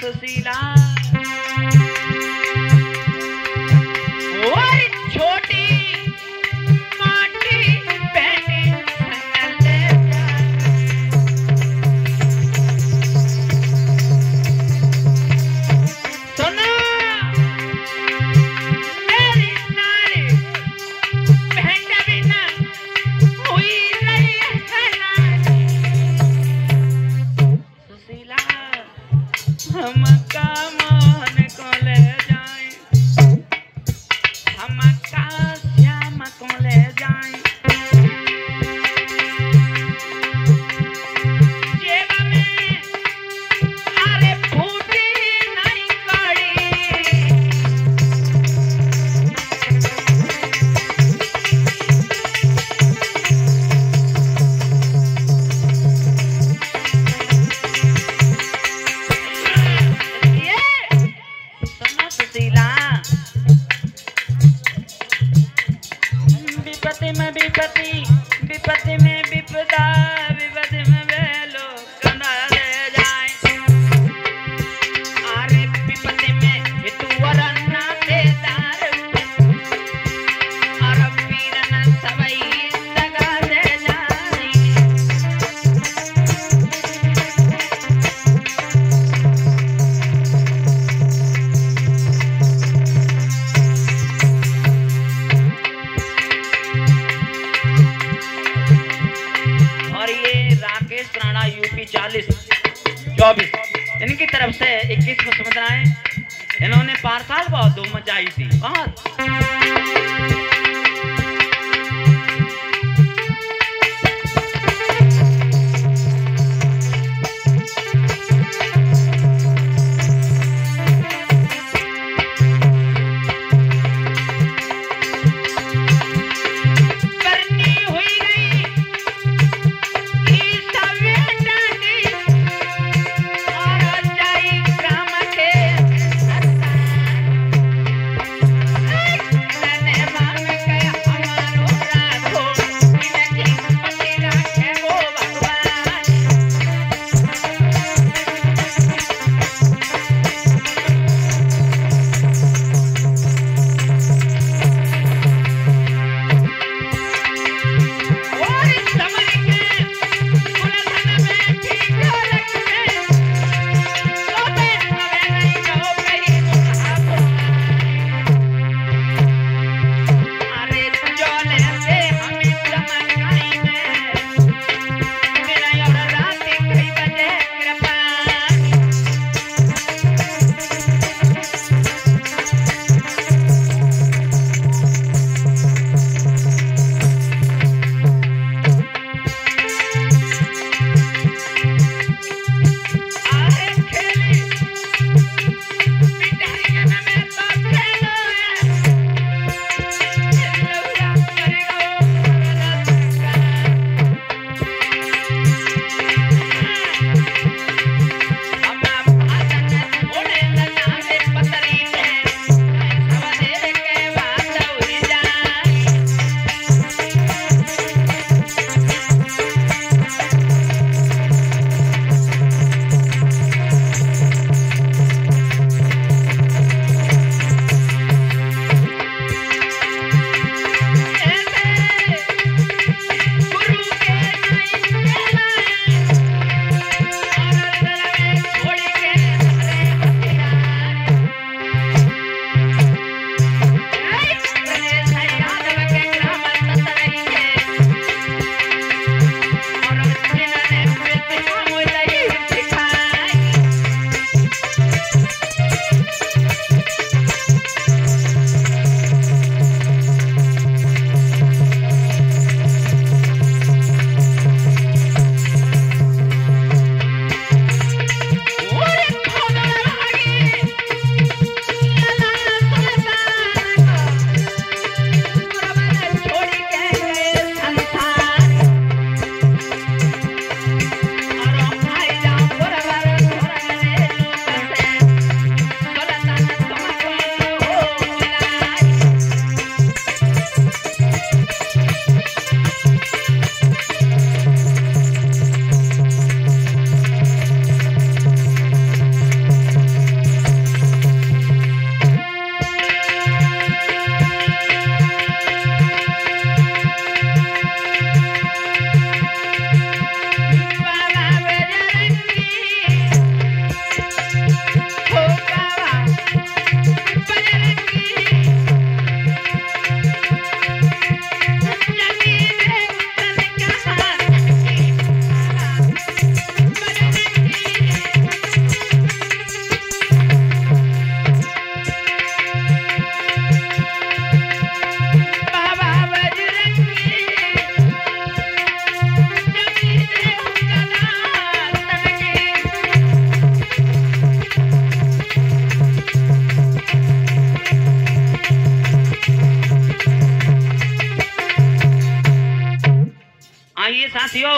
सुशीला और छोटी मोटी बहनी संग ले जा। सुनो मेरी नारी बहन बिना हुई नहीं है नारी। सुशीला हम का मोहन को ले जाए, हम का श्याम को ले जाए। जेब में अरे फूटी नहीं कड़ी। सुनो सुशीला विपत्ति में विपत्ति, विपत्ति में विपदा, विपत्ति में वे लोग कना ले जाए। अरे विपत्ति में हितुवर न देदार, अरे वीर न सबई सगा दे जाए। और ये राकेश राणा यूपी 40-24 इनकी तरफ से 21 मुद्राएं इन्होंने पारसाल बहुत धूम मचाई थी। बहुत करनी हुई गई ई सवे डाली और जाई काम के तने मांग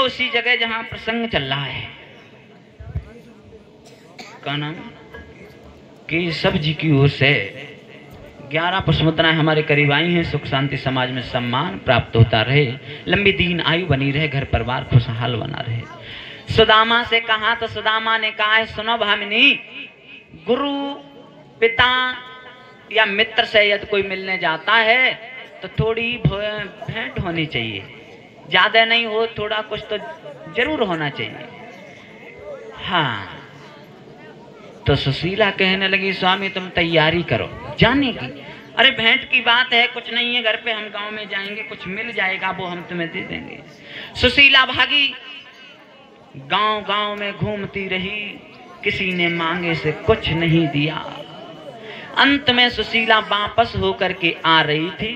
उसी जगह जहां प्रसंग चल रहा है। का नाम कि सब जी की ओर से 11 पुष्पमुद्राएं हमारे करीब आई हैं। सुख शांति समाज में सम्मान प्राप्त होता रहे, लंबी दीन आयु बनी रहे, घर परिवार खुशहाल बना रहे। सुदामा से कहा तो सुदामा ने कहा है, सुनो भामिनी, गुरु पिता या मित्र से यदि कोई मिलने जाता है तो थोड़ी भेंट होनी चाहिए, ज्यादा नहीं हो, थोड़ा कुछ तो जरूर होना चाहिए। हाँ, तो सुशीला कहने लगी, स्वामी तुम तैयारी करो जाने की। अरे भेंट की बात है, कुछ नहीं है, घर पे हम गांव में जाएंगे, कुछ मिल जाएगा वो हम तुम्हें दे देंगे। सुशीला भागी, गांव गांव में घूमती रही, किसी ने मांगे से कुछ नहीं दिया। अंत में सुशीला वापस होकर के आ रही थी।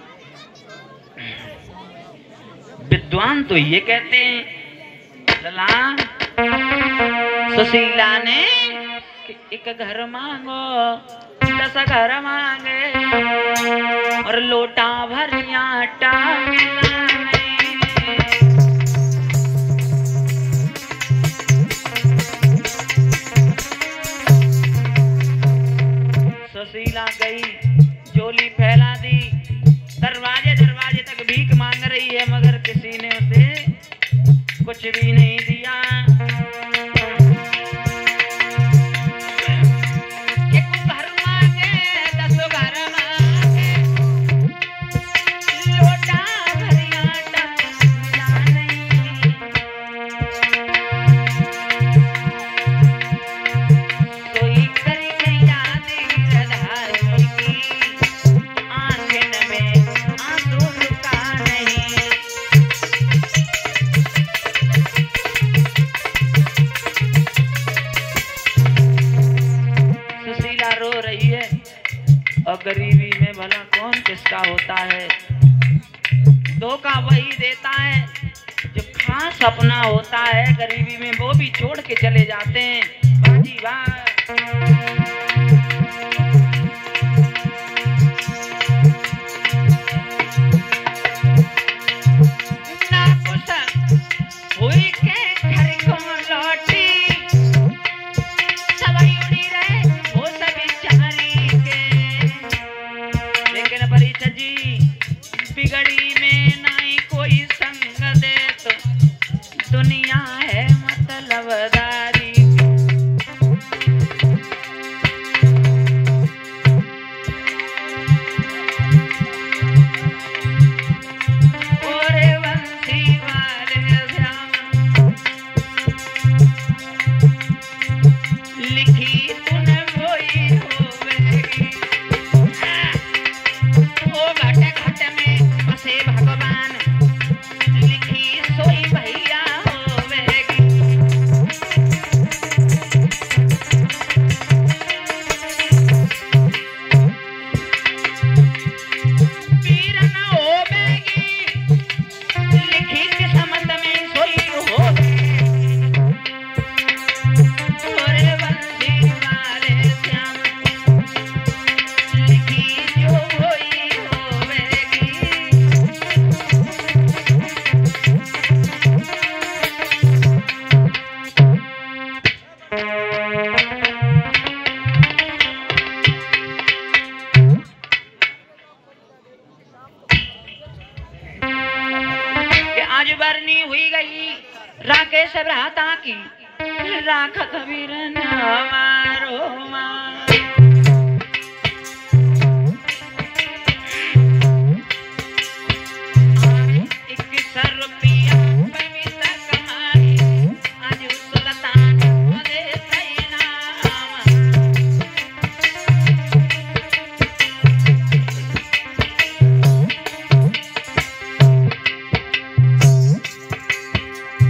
विद्वान तो ये कहते हैं लला सुशीला ने कि एक घर मांगो 10 घर मांगे और लोटा भर आटा मिलाए। सुशीला गई, झोली फैला दी, दरवाजे दरवाजे तक भीख मांग रही है, मगर किसी ने उसे कुछ भी नहीं दिया। गरीबी में भला कौन किसका होता है, धोखा वही देता है जो खास अपना होता है। गरीबी में वो भी छोड़ के चले जाते हैं। बाजी वाह, बिगड़ी में नहीं कोई संग दे तो दुनिया है मतलबदारी। ओरे बंसी वाले श्याम लिखी तूने वही होवेगी, ओ घट घट में से भगवान लिखी सोई भैया होवेगी। पीर न होवेगी, लिखी किस्मत में सोई होवेगी। थोड़े बंसी वाले श्याम लिखी जो होई होवेगी। आज बरनी हुई गई राकेश भ्राता की, राख कबीर न मारो मार।